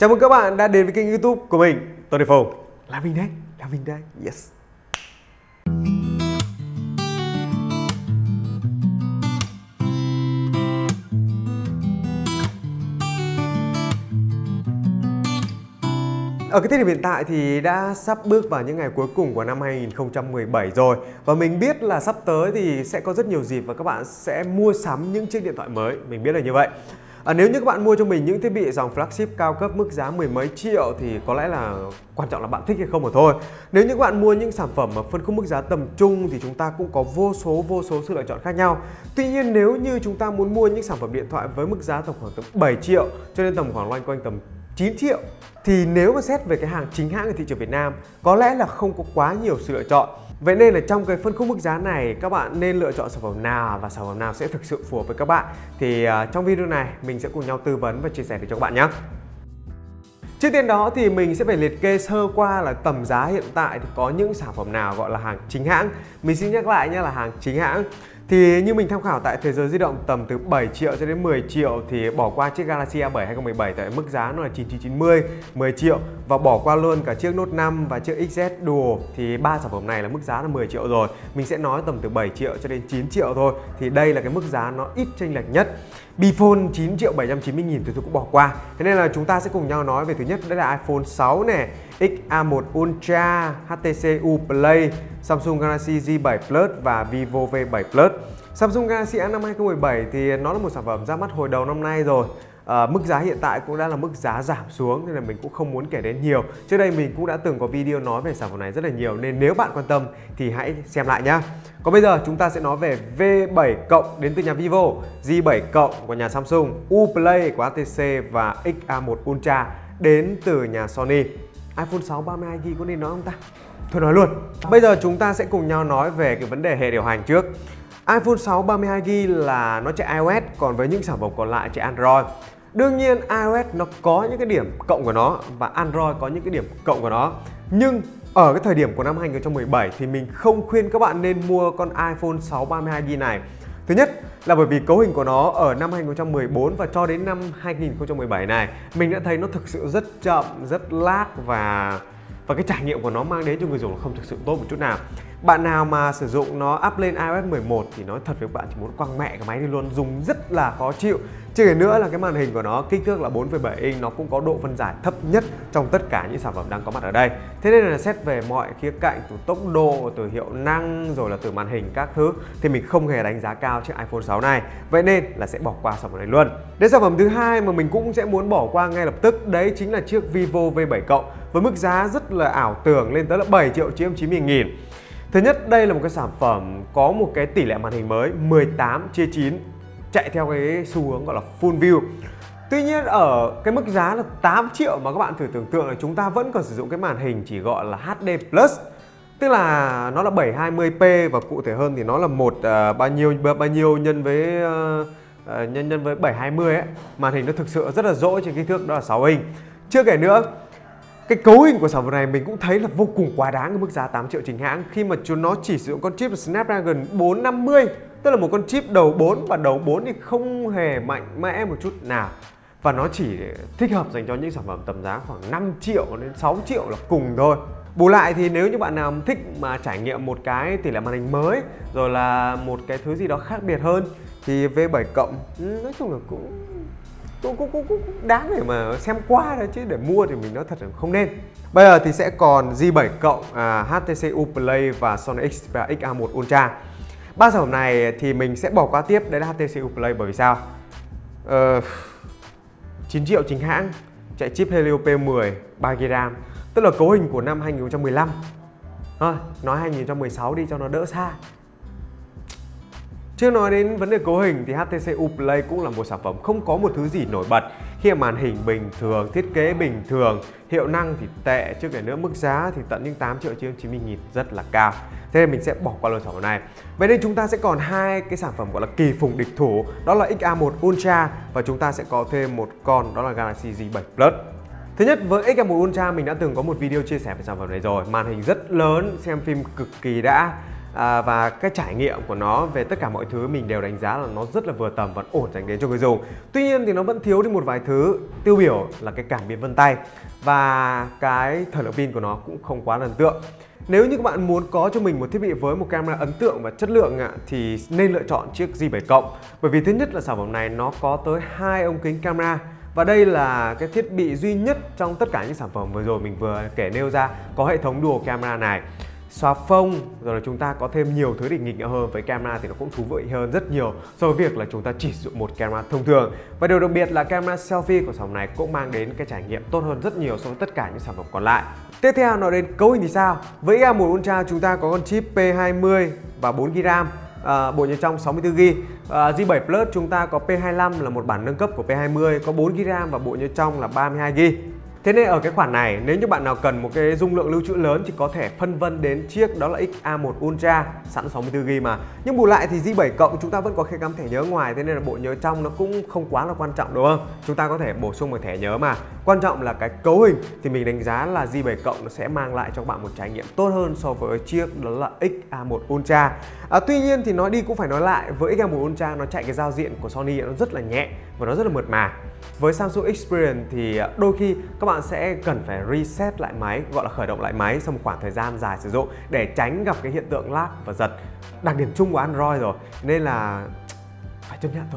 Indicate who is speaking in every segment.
Speaker 1: Chào mừng các bạn đã đến với kênh YouTube của mình, Tony Phùng. Là mình đây, yes. Ở cái thời điểm hiện tại thì đã sắp bước vào những ngày cuối cùng của năm 2017 rồi. Và mình biết là sắp tới thì sẽ có rất nhiều dịp và các bạn sẽ mua sắm những chiếc điện thoại mới. Mình biết là như vậy. Nếu như các bạn mua cho mình những thiết bị dòng flagship cao cấp mức giá mười mấy triệu thì có lẽ là quan trọng là bạn thích hay không mà thôi. Nếu như các bạn mua những sản phẩm mà phân khúc mức giá tầm trung thì chúng ta cũng có vô số sự lựa chọn khác nhau. Tuy nhiên nếu như chúng ta muốn mua những sản phẩm điện thoại với mức giá tầm khoảng tầm 7 triệu cho nên tầm khoảng loanh quanh tầm 9 triệu thì nếu mà xét về cái hàng chính hãng ở thị trường Việt Nam có lẽ là không có quá nhiều sự lựa chọn. Vậy nên là trong cái phân khúc mức giá này các bạn nên lựa chọn sản phẩm nào và sản phẩm nào sẽ thực sự phù hợp với các bạn. Thì trong video này mình sẽ cùng nhau tư vấn và chia sẻ để cho các bạn nhé. Trước tiên đó thì mình sẽ phải liệt kê sơ qua là tầm giá hiện tại thì có những sản phẩm nào gọi là hàng chính hãng. Mình xin nhắc lại nhé, là hàng chính hãng. Thì như mình tham khảo tại Thế giới di động tầm từ 7 triệu cho đến 10 triệu thì bỏ qua chiếc Galaxy A7 2017 tại mức giá nó là 9990, 10 triệu và bỏ qua luôn cả chiếc Note 5 và chiếc XZ Duo thì ba sản phẩm này là mức giá là 10 triệu rồi. Mình sẽ nói tầm từ 7 triệu cho đến 9 triệu thôi. Thì đây là cái mức giá nó ít chênh lệch nhất. Bphone 9 triệu 790 nghìn thì tôi cũng bỏ qua. Thế nên là chúng ta sẽ cùng nhau nói về thứ nhất đó là iPhone 6 này, XA1 Ultra, HTC U Play, Samsung Galaxy Z7 Plus và Vivo V7 Plus. Samsung Galaxy A5 2017 thì nó là một sản phẩm ra mắt hồi đầu năm nay rồi. Mức giá hiện tại cũng đã là mức giá giảm xuống nên là mình cũng không muốn kể đến nhiều. Trước đây mình cũng đã từng có video nói về sản phẩm này rất là nhiều nên nếu bạn quan tâm thì hãy xem lại nhá. Còn bây giờ chúng ta sẽ nói về V7 Cộng đến từ nhà Vivo, Z7 Cộng của nhà Samsung, U Play của HTC và XA1 Ultra đến từ nhà Sony. iPhone 6 32GB có nên nói không ta? Thôi nói luôn. Bây giờ chúng ta sẽ cùng nhau nói về cái vấn đề hệ điều hành trước. iPhone 6 32GB là nó chạy iOS, còn với những sản phẩm còn lại chạy Android. Đương nhiên iOS nó có những cái điểm cộng của nó và Android có những cái điểm cộng của nó. Nhưng ở cái thời điểm của năm 2017 thì mình không khuyên các bạn nên mua con iPhone 6 32GB này. Thứ nhất là bởi vì cấu hình của nó ở năm 2014 và cho đến năm 2017 này mình đã thấy nó thực sự rất chậm, rất lag và cái trải nghiệm của nó mang đến cho người dùng không thực sự tốt một chút nào. Bạn nào mà sử dụng nó up lên iOS 11 thì nói thật với bạn chỉ muốn quăng mẹ cái máy đi luôn, dùng rất là khó chịu. Chưa kể nữa là cái màn hình của nó kích thước là 4,7 inch, nó cũng có độ phân giải thấp nhất trong tất cả những sản phẩm đang có mặt ở đây. Thế nên là xét về mọi khía cạnh từ tốc độ, từ hiệu năng rồi là từ màn hình các thứ thì mình không hề đánh giá cao chiếc iPhone 6 này. Vậy nên là sẽ bỏ qua sản phẩm này luôn. Đến sản phẩm thứ hai mà mình cũng sẽ muốn bỏ qua ngay lập tức, đấy chính là chiếc Vivo V7 Cộng với mức giá rất là ảo tưởng lên tới là 7 triệu 990 nghìn. Thứ nhất, đây là một cái sản phẩm có một cái tỷ lệ màn hình mới 18:9 chạy theo cái xu hướng gọi là Full View. Tuy nhiên ở cái mức giá là 8 triệu mà các bạn thử tưởng tượng là chúng ta vẫn còn sử dụng cái màn hình chỉ gọi là HD Plus. Tức là nó là 720p và cụ thể hơn thì nó là bao nhiêu nhân với 720 ấy. Màn hình nó thực sự rất là dỗi trên kích thước đó là 6 inch. Chưa kể nữa, cái cấu hình của sản phẩm này mình cũng thấy là vô cùng quá đáng cái mức giá 8 triệu chính hãng khi mà chúng nó chỉ sử dụng con chip Snapdragon 450, tức là một con chip đầu 4 và đầu 4 thì không hề mạnh mẽ một chút nào. Và nó chỉ thích hợp dành cho những sản phẩm tầm giá khoảng 5 triệu đến 6 triệu là cùng thôi. Bù lại thì nếu như bạn nào thích mà trải nghiệm một cái tỷ lệ màn hình mới rồi là một cái thứ gì đó khác biệt hơn thì V7 Cộng nói chung là cũng đáng để mà xem qua thôi, chứ để mua thì mình nói thật là không nên. Bây giờ thì sẽ còn Z7 Cộng, HTC U Play và Sony Xperia XA1 Ultra. Ba sản phẩm này thì mình sẽ bỏ qua tiếp, đấy là HTC U Play bởi vì sao? 9 triệu chính hãng, chạy chip Helio P10, 3GB RAM, tức là cấu hình của năm 2015. Thôi, nói 2016 đi cho nó đỡ xa. Chưa nói đến vấn đề cấu hình thì HTC U Play cũng là một sản phẩm không có một thứ gì nổi bật khi mà màn hình bình thường, thiết kế bình thường, hiệu năng thì tệ, chưa kể nữa mức giá thì tận những 8 triệu 990 nghìn rất là cao. Thế nên mình sẽ bỏ qua luôn sản phẩm này. Vậy nên chúng ta sẽ còn hai cái sản phẩm gọi là kỳ phùng địch thủ, đó là XA1 Ultra và chúng ta sẽ có thêm một con đó là Galaxy Z7 Plus. Thứ nhất, với XA1 Ultra mình đã từng có một video chia sẻ về sản phẩm này rồi. Màn hình rất lớn, xem phim cực kỳ đã. và cái trải nghiệm của nó về tất cả mọi thứ mình đều đánh giá là nó rất là vừa tầm và ổn dành đến cho người dùng. Tuy nhiên thì nó vẫn thiếu đi một vài thứ tiêu biểu là cái cảm biến vân tay và cái thời lượng pin của nó cũng không quá là ấn tượng. Nếu như các bạn muốn có cho mình một thiết bị với một camera ấn tượng và chất lượng thì nên lựa chọn chiếc G7 Cộng. Bởi vì thứ nhất là sản phẩm này nó có tới 2 ống kính camera. Và đây là cái thiết bị duy nhất trong tất cả những sản phẩm vừa rồi mình vừa kể nêu ra có hệ thống dual camera này. Xóa phông, rồi là chúng ta có thêm nhiều thứ để nghịch ngợm hơn. Với camera thì nó cũng thú vị hơn rất nhiều so với việc là chúng ta chỉ sử dụng một camera thông thường. Và điều đặc biệt là camera selfie của sản phẩm này cũng mang đến cái trải nghiệm tốt hơn rất nhiều so với tất cả những sản phẩm còn lại. Tiếp theo nói đến cấu hình thì sao? Với X1 Ultra chúng ta có con chip P20 và 4GB RAM. Bộ nhớ trong 64GB. G7 Plus chúng ta có P25 là một bản nâng cấp của P20, có 4GB RAM và bộ nhớ trong là 32GB. Thế nên ở cái khoản này, nếu như bạn nào cần một cái dung lượng lưu trữ lớn thì có thể phân vân đến chiếc đó là XA1 Ultra sẵn 64GB mà. Nhưng bù lại thì G7 Cộng chúng ta vẫn có khe cắm thẻ nhớ ngoài, thế nên là bộ nhớ trong nó cũng không quá là quan trọng đúng không? Chúng ta có thể bổ sung một thẻ nhớ mà. Quan trọng là cái cấu hình thì mình đánh giá là G7 Cộng nó sẽ mang lại cho các bạn một trải nghiệm tốt hơn so với chiếc đó là XA1 Ultra. Tuy nhiên thì nói đi cũng phải nói lại, với XA1 Ultra nó chạy cái giao diện của Sony nó rất là nhẹ và nó rất là mượt mà. Với Samsung Experience thì đôi khi các bạn sẽ cần phải reset lại máy, gọi là khởi động lại máy sau một khoảng thời gian dài sử dụng để tránh gặp cái hiện tượng lag và giật. Đặc điểm chung của Android rồi nên là phải chấp nhận thôi,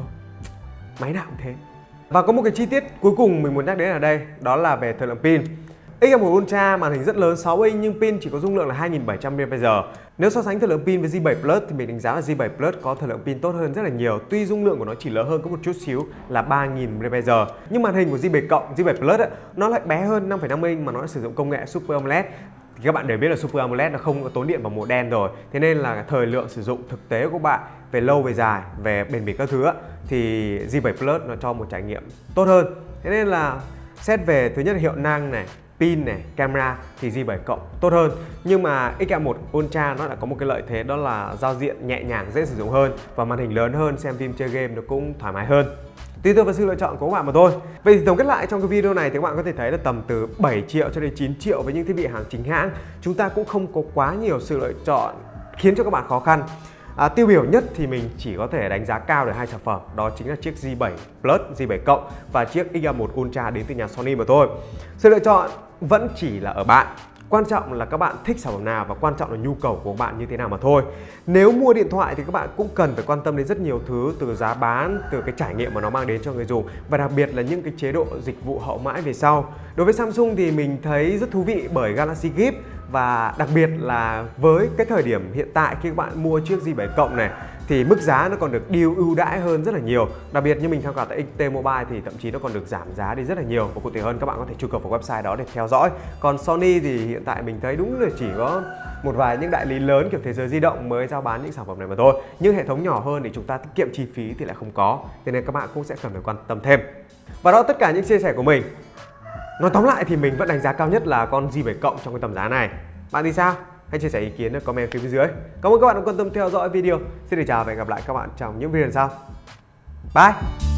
Speaker 1: máy nào cũng thế. Và có một cái chi tiết cuối cùng mình muốn nhắc đến ở đây, đó là về thời lượng pin. XA1 Ultra màn hình rất lớn 6 inch nhưng pin chỉ có dung lượng là 2700 mAh. Nếu so sánh thời lượng pin với G7 Plus thì mình đánh giá là G7 Plus có thời lượng pin tốt hơn rất là nhiều. Tuy dung lượng của nó chỉ lớn hơn có một chút xíu là 3000 mAh. Nhưng màn hình của G7 Cộng, G7 Plus nó lại bé hơn 5,5 inch mà nó lại sử dụng công nghệ Super AMOLED. Thì các bạn đều biết là Super AMOLED nó không có tốn điện vào màu đen rồi. Thế nên là thời lượng sử dụng thực tế của các bạn về lâu về dài, về bền bỉ các thứ thì G7 Plus nó cho một trải nghiệm tốt hơn. Thế nên là xét về thứ nhất là hiệu năng này, pin này, camera thì G7 Cộng tốt hơn. Nhưng mà XA1 Ultra nó lại có một cái lợi thế, đó là giao diện nhẹ nhàng, dễ sử dụng hơn và màn hình lớn hơn, xem phim chơi game nó cũng thoải mái hơn. Tùy thuộc vào sự lựa chọn của các bạn mà thôi. Vậy thì tổng kết lại trong cái video này thì các bạn có thể thấy là tầm từ 7 triệu cho đến 9 triệu với những thiết bị hàng chính hãng, chúng ta cũng không có quá nhiều sự lựa chọn khiến cho các bạn khó khăn. Tiêu biểu nhất thì mình chỉ có thể đánh giá cao được 2 sản phẩm, đó chính là chiếc G7 Plus, G7 Cộng và chiếc XA1 Ultra đến từ nhà Sony mà thôi. Sự lựa chọn vẫn chỉ là ở bạn. Quan trọng là các bạn thích sản phẩm nào và quan trọng là nhu cầu của các bạn như thế nào mà thôi. Nếu mua điện thoại thì các bạn cũng cần phải quan tâm đến rất nhiều thứ, từ giá bán, từ cái trải nghiệm mà nó mang đến cho người dùng và đặc biệt là những cái chế độ dịch vụ hậu mãi về sau. Đối với Samsung thì mình thấy rất thú vị bởi Galaxy Gift và đặc biệt là với cái thời điểm hiện tại khi các bạn mua chiếc G7 Cộng này thì mức giá nó còn được deal ưu đãi hơn rất là nhiều. Đặc biệt như mình tham khảo tại XT Mobile thì thậm chí nó còn được giảm giá đi rất là nhiều. Và cụ thể hơn các bạn có thể truy cập vào website đó để theo dõi. Còn Sony thì hiện tại mình thấy đúng là chỉ có một vài những đại lý lớn kiểu Thế Giới Di Động mới giao bán những sản phẩm này mà thôi. Nhưng hệ thống nhỏ hơn để chúng ta tiết kiệm chi phí thì lại không có. Thế nên các bạn cũng sẽ cần phải quan tâm thêm. Và đó tất cả những chia sẻ của mình. Nói tóm lại thì mình vẫn đánh giá cao nhất là con G7 Cộng trong cái tầm giá này. Bạn thì sao? Hãy chia sẻ ý kiến ở comment phía bên dưới. Cảm ơn các bạn đã quan tâm theo dõi video. Xin được chào và hẹn gặp lại các bạn trong những video lần sau. Bye!